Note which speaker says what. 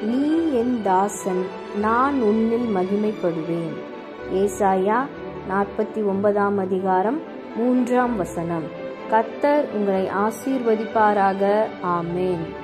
Speaker 1: நீ என் தாசன், நான் உன்னில் மகிமைப்படுவேன். ஏசாயா 49 அதிகாரம் 3 வசனம். கர்த்தர் உங்களை ஆசீர்வதிப்பாராக. ஆமேன்.